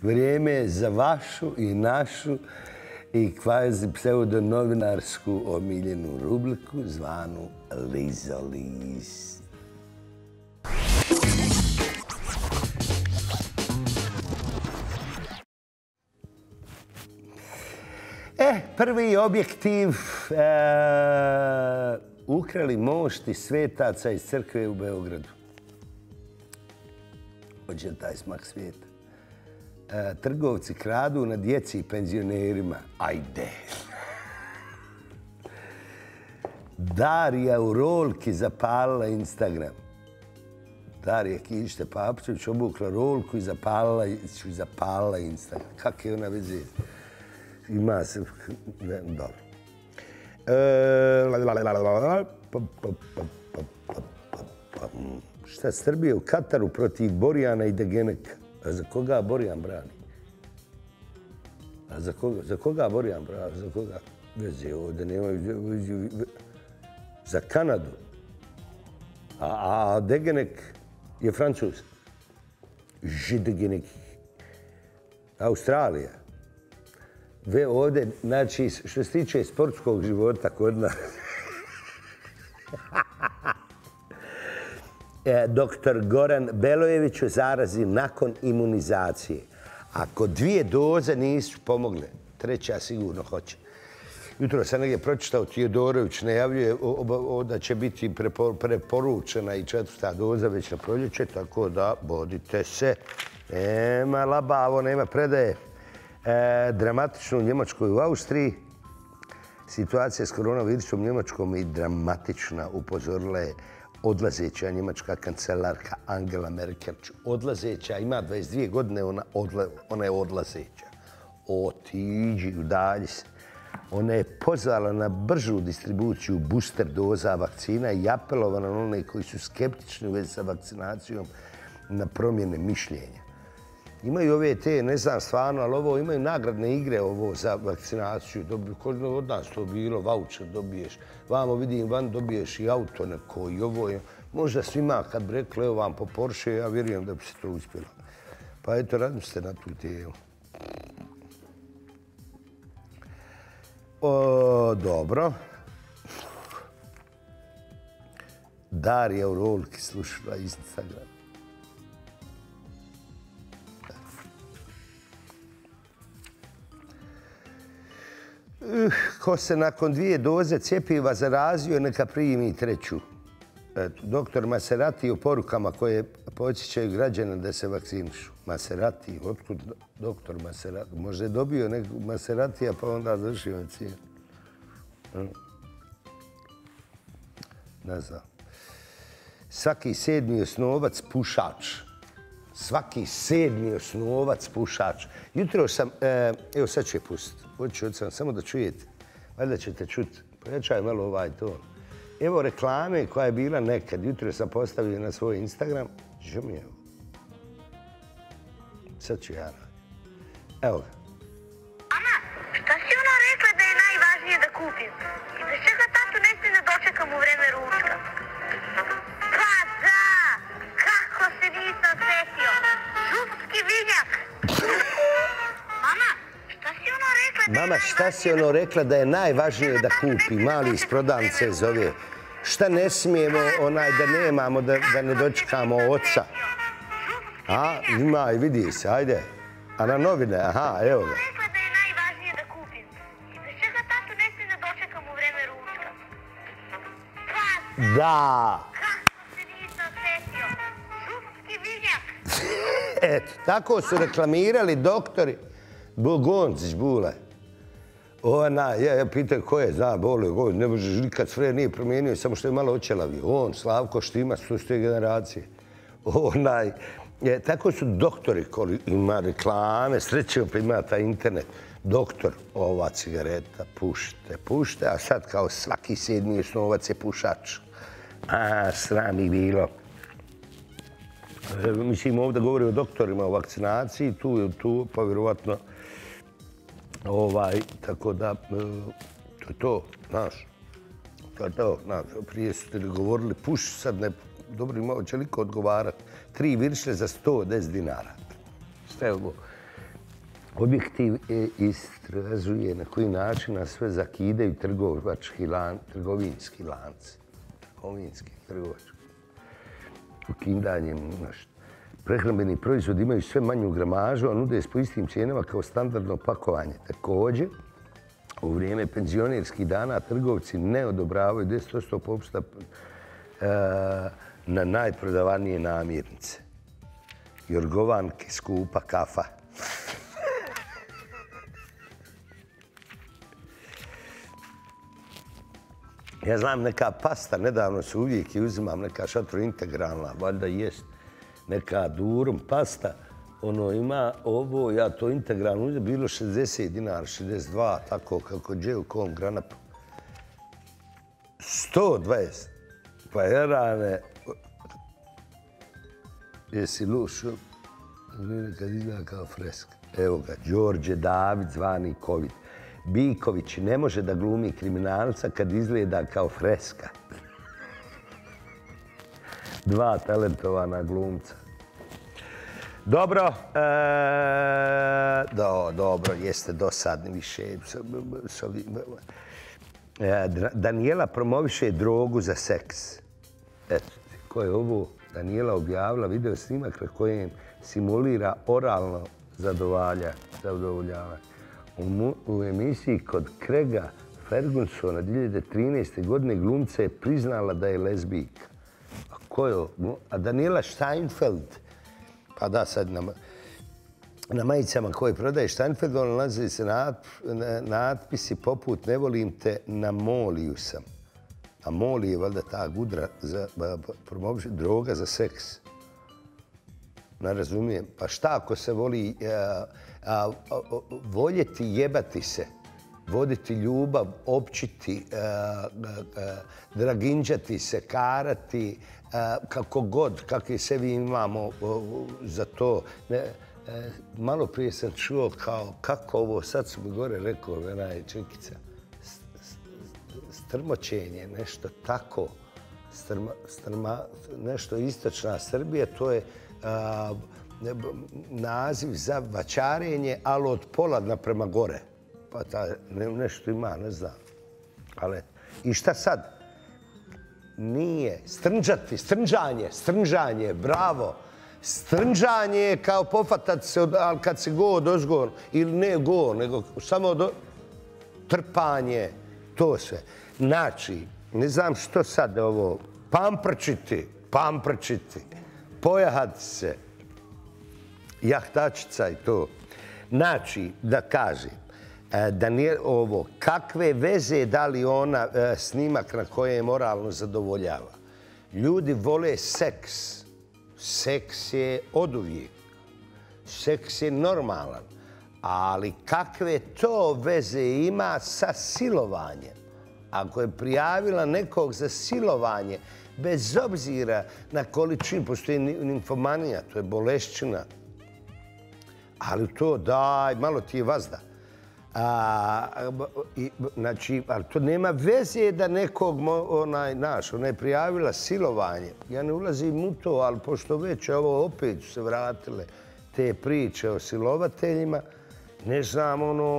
Vrijeme je za vašu i našu i kvazi pseudonovinarsku omiljenu rubriku zvanu Lizolist. Prvi objektiv. Ukrali mošti svetaca iz crkve u Beogradu. Hoće taj smak svijeta. Trgovci kradu na djeci i penzionerima. Ajde. Darija u rolki zapalila Instagram. Darija Kište Papčević obukla rolku i zapalila Instagram. Kak je ona veze? Ima se... Dobro. Šta Srbije u Kataru protiv Borjana i Degeneka? A za koga Borjan brani? A za koga Borjan brani? Za koga? Veze ovdje nemaju... Za Kanadu. A Degenek je Francuz. Degenek. Australija. Ovdje, znači, što se tiče sportskog života kod nas... Doktor Goran Belojević u zarazi nakon imunizacije. Ako 2 doze nisu pomogle, 3. sigurno hoće. Jutro sam negdje pročitao, Tijodorović najavljuje da će biti preporučena i 4. doza već na proljeće, tako da bodite se. Nema labavo, nema predaje. Dramatično u Njemačkoj i u Austriji. Situacija s koronavirusom u Njemačkom je dramatična, upozorila je odlazeća njemačka kancelarka Angela Merkel. Odlazeća, ima 22 godine, ona je odlazeća. Otiđi, udalji se. Ona je pozvala na bržu distribuciju booster doza vakcina i apelovala na one koji su skeptični u vezi sa vakcinacijom na promjene mišljenja. Imaju ove te, ne znam stvarno, ali ovo imaju nagradne igre ovo za vakcinaciju. Od nas to bilo, voucher dobiješ. Vamo vidim, van dobiješ i auto neko i ovo je. Možda svima kad bi rekli, evo vam po Porsche, ja vjerujem da bi se to uspjelo. Pa eto, razmislite na tu temu. Dobro. Darija u rolki slušala Instagram. Ko se nakon 2 doze cjepiva zarazio, neka primi 3. Doktor Maserati u porukama koje podsjećaju građane da se vakcinišu. Maserati, otkud doktor Maserati? Možda je dobio nekog Maseratija pa onda završio vakcinu. Ne znam. Svaki 7. osnovac pušač. Svaki 7. osnovac pušač. Jutro sam, evo sad ću je pustiti. Hoću samo da čujete. Valjda ćete čuti. Pojačaj malo ovaj ton. Evo reklame koja je bila nekad. Jutro sam postavio na svoj Instagram. Što mi je ovo? Sad ću ja raditi. Evo ga. Mama, šta si ona rekla da je najvažnije da kupim? I bez čega tatu ne smije da dočekam u vreme ručka? Pa da! Kako se nisam setio? Župski vinjak! Mama, šta si ona rekla da je Mama, šta si ono rekla da je najvažnije da kupi? Mali iz prodavnice zove. Šta ne smijemo da nemamo, da ne dočekamo oca? A, ima i vidi se, ajde. A na novine, aha, evo ga. rekla da je najvažnije da kupim? I bez čega tatu ne smije da dočekam u vreme ručka? Pa Da. kako se nisam setio? Župski vinjak! Eto, tako su reklamirali doktori. Goncić, Bule. Ja pitam ko je, zna, Bole, ne možeš nikad sve nije promijenio, samo što je malo očelavio. On, Slavko Štima, su te generacije. Tako su doktori koji ima reklame, srećemo pa ima taj internet. Doktor, ova cigareta, pušte, a sad kao svaki 7. osnovac je pušač. A, sram ih bilo. Mislim, ovdje govori o doktorima, o vakcinaciji, tu, pa vjerovatno, tako da, to je to, znaš. To je to, znaš, prije su ti govorili, puš, sad ne, dobro imao će liko odgovarati. 3 viršle za 110 dinara. Šta je ovo? Objektiv istražuje na koji način nas sve zakidaju trgovinski lanci. Ukidanjem prehrambeni proizvodi imaju sve manju gramažu, a nude s po istim cijenama kao standardno pakovanje. Također, u vrijeme penzionerskih dana trgovci ne odobravaju 10% popusta na najprodavanije namirnice. Jorgovanke, skupa kafa. Ja znam neka pasta, nedavno se uvijek i uzimam neka šatro integralna, valjda jest neka durum pasta, ono ima ovo, ja to integralno uzim, bilo 60 dinara, 62, tako kako dje u kom granapu. 120, pa jerane, jesi lušo, kad izgleda kao freska. Evo ga, Đorđe David zvani Covid. Biković ne može da glumi kriminalca kad izgleda kao freska. Dva talentovana glumca. Dobro, dobro, jeste dosadni više. Danijela promoviše drogu za seks. Eto, ko je ovo? Danijela objavila video snimak na kojem simulira oralno zadovoljavanje. U emisiji kod Craiga Fergusona 2013. godine glumca je priznala da je lezbijka. A ko je? A Daniela Steinfeld, pa da sad na majicama koje prodaje Steinfeld, nalazi se natpisi poput ne volim te, na moliju sam. A moli je valjda ta gudra za droga za seks. Ne razumijem. Pa šta ako se voli voljeti, jebati se, voditi ljubav, općiti, draginđati se, karati, kako god, kakvi se vi imamo za to. Malo prije sam čuo kao kako ovo, sad su mi gore rekao, onaj Činkica, strmoćenje, nešto tako, nešto istočna Srbija, to je naziv za vaćarenje, ali od pola prema gore. Pa nešto ima, ne znam. I šta sad? Nije. Strnđati, strnžanje, bravo. Strnžanje je kao pofatati se, ali kad se go dozgo, ili ne go, nego samo trpanje, to sve. Znači, ne znam što sad je ovo, pamprčiti, pojahati se, jahtačica i to. Znači, da kažem, ovo, kakve veze da li ona snimak na koje je moralno zadovoljava? Ljudi vole seks. Seks je oduvijek. Seks je normalan. Ali kakve to veze ima sa silovanjem? Ako je prijavila nekog za silovanje, bez obzira na količinu, postoji nimfomanija, to je bolešćina. Ali to daj, malo ti je vazda. Znači, ali to nema veze da nekog, ona je prijavila silovanje. Ja ne ulazim u to, ali pošto već ovo opet su se vratile te priče o silovateljima, ne znam,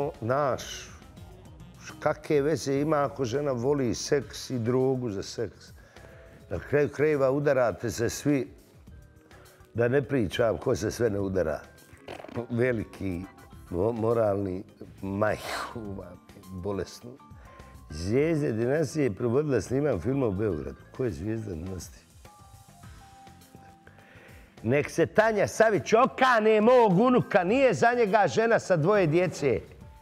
kakve veze ima ako žena voli seks i drogu za seks. Na kraju krajeva udarate se svi, da ne pričam ko se sve ne udara. Veliki, moralni, majku, bolesnu. Zvijezde dinastije je provodila sniman filma u Beogradu. Ko je zvijezda dinastije? Nek se Tanja Savić okane mog unuka, nije za njega žena sa 2 djece.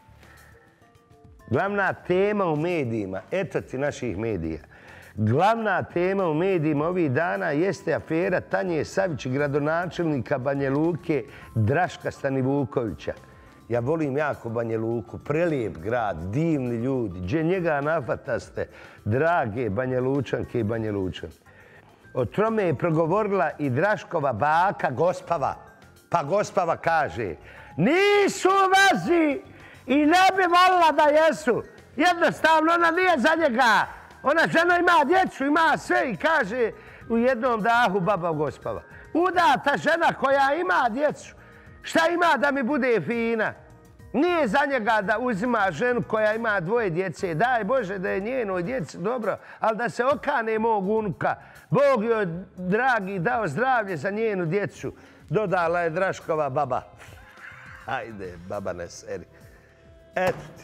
Glavna tema u medijima, eto ti naših medija. Glavna tema u medijima ovih dana jeste afera Tanje Savić, gradonačelnika Banja Luke, Draška Stanivukovića. Ja volim jako Banja Luku, prelijep grad, divni ljudi. Gdje njega nafataste, drage Banja Lučanke i Banja Lučan. O tome je progovorila i Draškova baka Gospava. Pa Gospava kaže, nisu vazi i ne bi volila da jesu. Jednostavno, ona nije za njega. Ona žena ima djecu, ima sve i kaže u jednom dahu baba Gospava. Udata žena koja ima djecu, šta ima da mi bude fina? Nije za njega da uzima ženu koja ima 2 djece. Daj Bože da je njenoj djeci dobro, ali da se okane mog unuka. Bog joj, dragi, dao zdravlje za njenu djecu. Dodala je Draškova baba. Ajde, baba ne seri. Eto ti.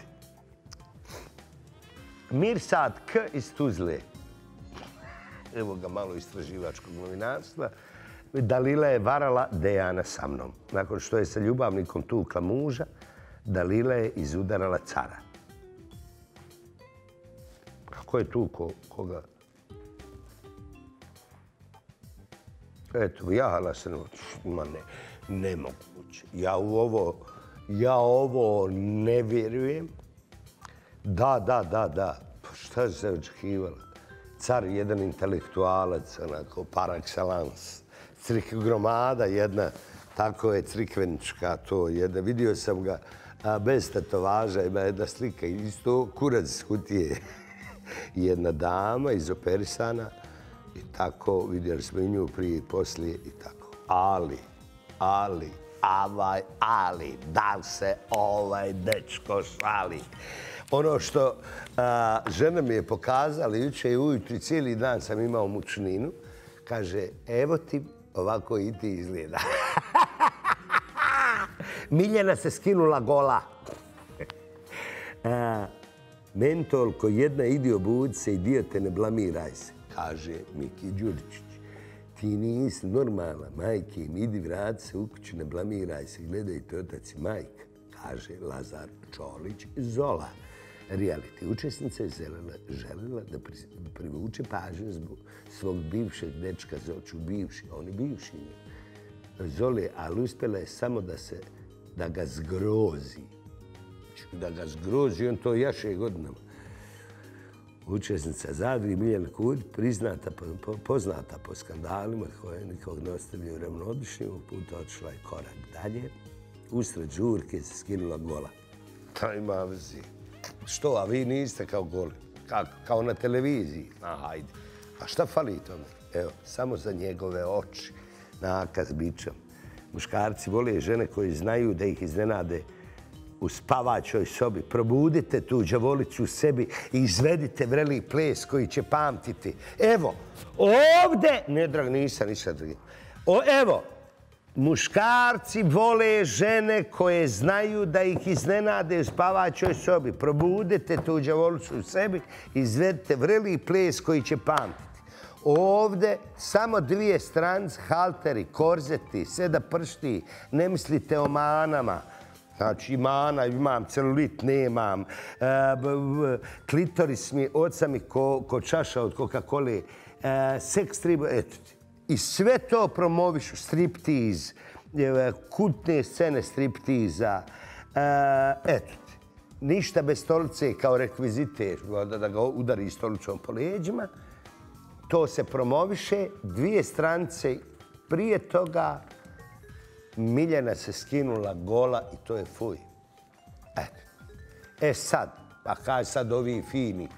Mirsad K. iz Tuzle. Evo ga malo istraživačkog novinarstva. Dalila je varala Dejana sa mnom. Nakon što je sa ljubavnikom tukla muža, Dalila je izudarala cara. Ko je tu koga? Eto, jahala se ma nemoguće. Ja ovo ne vjerujem. Da. Pa šta se očekivala? Car je jedan intelektualac, onako, par excellence. Gromada jedna, tako je crikvenička to jedna. Vidio sam ga bez tatovaža, ima jedna slika, isto kurac iz kutije. Jedna dama izoperisana i tako, vidjeli smo i nju prije i poslije i tako. Ali, da se ovaj dečko šali. Ono što žena mi je pokazala jučer ujutro, cijeli dan sam imao mučninu, kaže, evo ti, ovako i ti izgleda. Miljana se skinula gola. Mentol ko jedna idi obudi se i dio te ne blamiraj se, kaže Miki Đuričić. Ti nisi normalna, majke im, idi vrati se u kuću, ne blamiraj se, gledaj te otac i majka, kaže Lazar Čolić Zola. Reality učesnica je želela da privuče pažnju zbog svog bivšeg dečka Zoču, on je bivši. Zole, ali uspjela je samo da ga zgrozi. Da ga zgrozi, on to jaše godinama. Učesnica Zadri Miljana Kud, poznata po skandalima koje nikog ne ostavljaju ravnodušnim, ovog puta otišla je korak dalje. Usred žurke se skinula gola. To ima vezi. Što, a vi niste kao goli? Kao na televiziji? Hajde. A šta fali tome? Evo, samo za njegove oči. Nakaz bičom. Muškarci vole žene koji znaju da ih iznenade u spavačoj sobi. Probudite tu đavolicu u sebi i izvedite vreli ples koji će pamtiti. Evo, ovde... Ne, drag, nisam. Evo, muškarci vole žene koje znaju da ih iznenade u spavačoj sobi. Probudite tu đavolicu u sebi i izvedite vreli ples koji će pamtiti. Ovde samo 2 stranice, halteri, korzeti, sve da pršti. Ne mislite o manama. Znači, mana, imam celulit, nemam. Klitoris mi, oca mi ko čaša od Coca-Cola. Seks tribu, eto ti. I sve to promovišu, striptiz, kultne scene striptiza. Eto ti. Ništa bez stolice kao rekvizite, da ga udari stolicom po leđima. To se promoviše, 2 stranice prije toga Miljana se skinula gola i to je fuj. Sad, pa kaže sad ovi fini,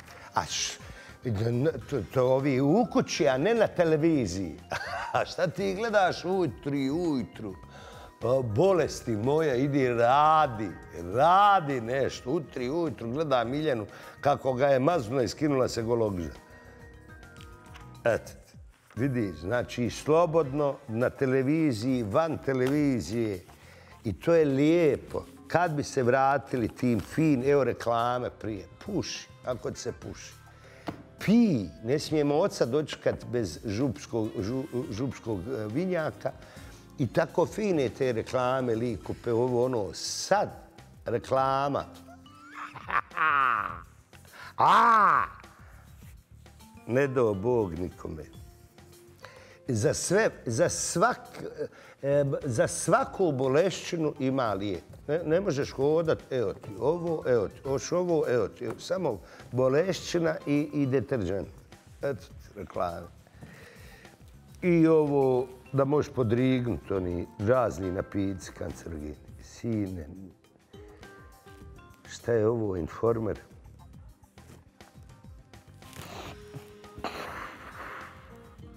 to ovi u kući, a ne na televiziji. A šta ti gledaš ujutru? Bolesti moja, idi radi nešto. Ujutru gleda Miljanu kako ga je maznula i skinula se gologža. Eto, vidiš, znači slobodno na televiziji, van televizije i to je lijepo. Kad bi se vratili tim evo reklame prije, puši, ako se puši. Pi, ne smijemo oca dočekati bez župskog vinjaka i tako fine te reklame, likupe, ovo ono, sad reklama. Ne dao Bog nikome. Za svaku bolešćinu ima lijek. Ne možeš hodat, evo ti ovo, evo ti, ovo, evo ti. Samo bolešćina i deterđent. Eto ti reklame. I ovo da možeš podrignuti oni razni napici kancerogeni. Sine. Šta je ovo, Informer?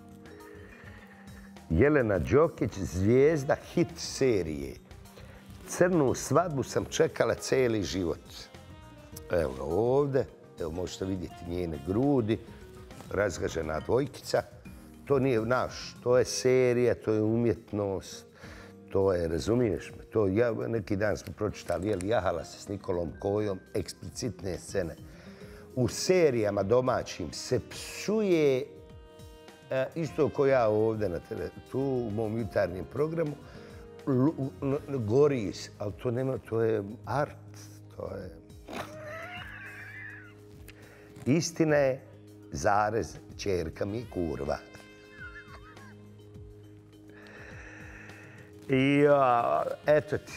Jelena Đokić, zvijezda hit serije. crnu svadbu sam čekala cijeli život. Evo ga ovdje, evo možete vidjeti njene grudi, razgažena dvojkica. To nije naš, to je serija, to je umjetnost, to je, razumiješ me, to ja neki dan smo pročitali, jel jahala se s Nikolom Kojom, eksplicitne scene. U serijama domaćim se psuje, isto ko ja ovdje tu u mom jutarnjem programu, gori se, ali to nema, to je art, to je... Istina je, zarez, ćerka mi je kurva. I eto ti,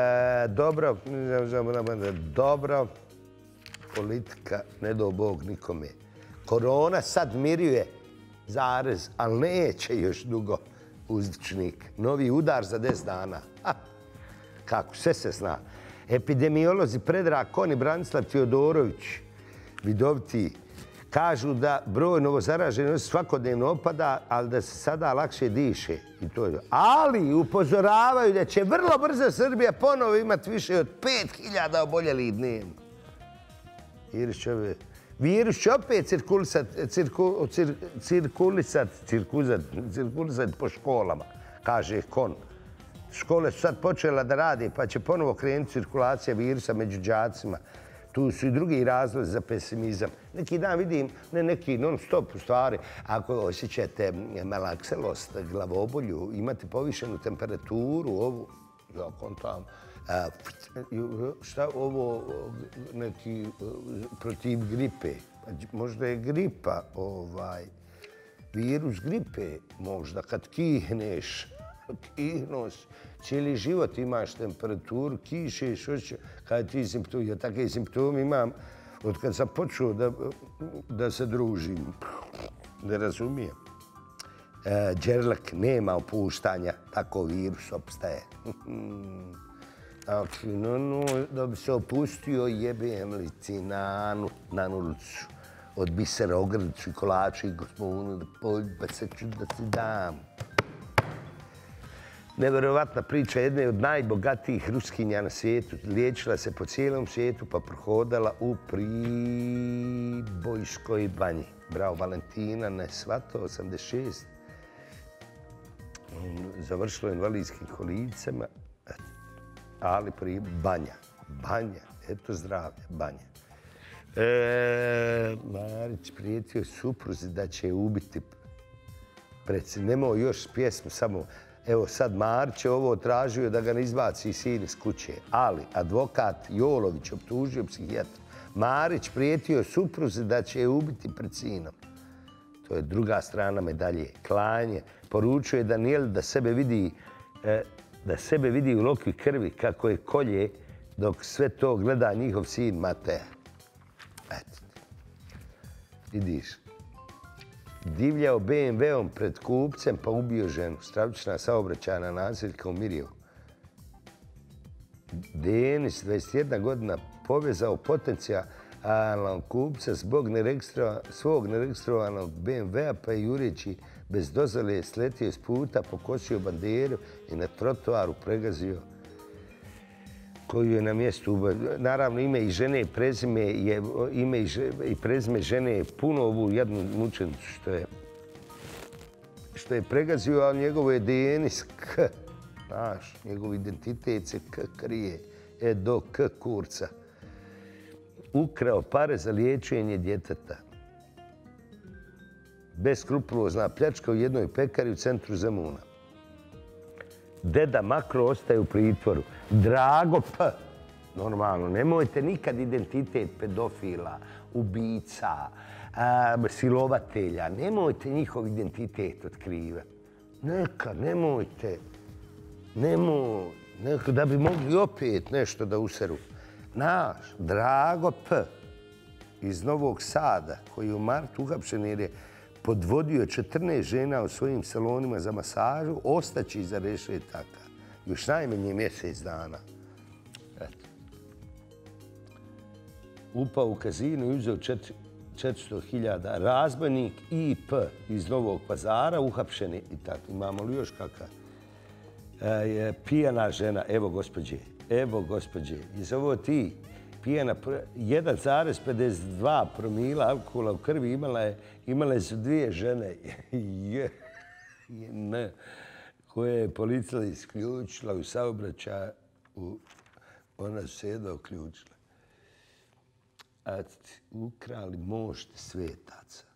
dobro, politika, ne do Bog nikome. Korona sad miruje, zarez, ali neće još dugo uzdičnik. Novi udar za 10 dana. Kako, sve se zna. Epidemiolozi Predrag Kon i Branislav Teodorović, vidoviti, kažu da broj novozaraženih svakodnevno opada, ali da se sada lakše diše. Ali upozoravaju da će vrlo brzo Srbija ponovo imati više od 5000 oboljelih dnevno. Virus će opet cirkulisati po školama, kaže Kon. Škole su sad počele da rade, pa će ponovo krenuti cirkulacija virusa među đacima. Tu su i drugi razlozi za pesimizam. Neki dan vidim, ne neki non-stop u stvari, ako osjećate malakselost, glavobolju, imate povišenu temperaturu, ovu, ja kontam, šta ovo, neki protiv gripe, možda je gripa, virus gripe, možda kad kihneš, kihnos, cijeli život imaš temperaturu, kišeš, kada ti simptomi, ja takve simptome imam od kad sam počeo da se družim, ne razumijem. Đerlek, nema opuštanja, tako virus opstaje. Da bi se opustio, jebem li ti na ulicu. Od bisera, ogrlicu i kolača i gospodinu da pođu, pa se ću da ti dam. Nevjerovatna priča jedne od najbogatijih Ruskinja na svijetu. Liječila se po cijelom svijetu pa prohodala u Pribojskoj banji. Bravo, Valentina, ne svato, 86. Završilo invalidskim kolicama, ali banja. Banja, eto zdravlje, banja. Marić prijetio supruzi da će je ubiti. Nemoj još pjesmu, samo... Evo sad Marić je ovo tražio da ga ne izbaci sin iz kuće, ali advokat Jolović optužio psihijatra. Marić prijetio supruzi da će je ubiti pred sinom. To je druga strana medalje. Klanje. Poručio je Danijel da sebe vidi u lokvi krvi kako je kolje dok sve to gleda njihov sin Mateja. Eto. Vidiš. Divljao BMW-om pred kupcem pa ubio ženu. Stravična saobraćajna nasilja u Mirjevu. Denis, 21 godina, povezao potencijalnog kupca zbog svog neregistrovanog BMW-a pa je jureći bez dozvole sletio iz puta, pokosio banderu i na trotoaru pregazio koju je na mjestu. Naravno, ime i žene i prezime žene je puno ovu jednu mučenicu što je pregazio, a njegovo je Denis K. Znaš, njegov identitet se K krije. Do K kurca. Ukrao pare za liječenje djeteta. Beskrupulozna pljačka u jednoj pekari u centru Zemuna. Deda Makro ostaje u pritvoru. Drago P. Normalno, nemojte nikad identitet pedofila, ubica, silovatelja. Nemojte njihov identitet otkrivati. Nekad, nemojte. Nekad da bi mogli opet nešto da useru. Naš Drago P. iz Novog Sada, koji je u martu uhapšen jer je podvodio 14 žena u svojim salonima za masažu, ostaći iza rešetaka. Još najmanje mjesec dana. Eto. Upao u kazino i uzeo 400.000. Razbojnik IP iz Novog Pazara, uhapšeni i tako. Imamo li još kakav? Pijana žena, evo gospođe, jesi ovo ti? Pijana, 1,52 promila alkohola u krvi imale su dvije žene koje je policija isključila u saobraćaju. Ona su se jedva uključila. Ukrali mošt svetaca.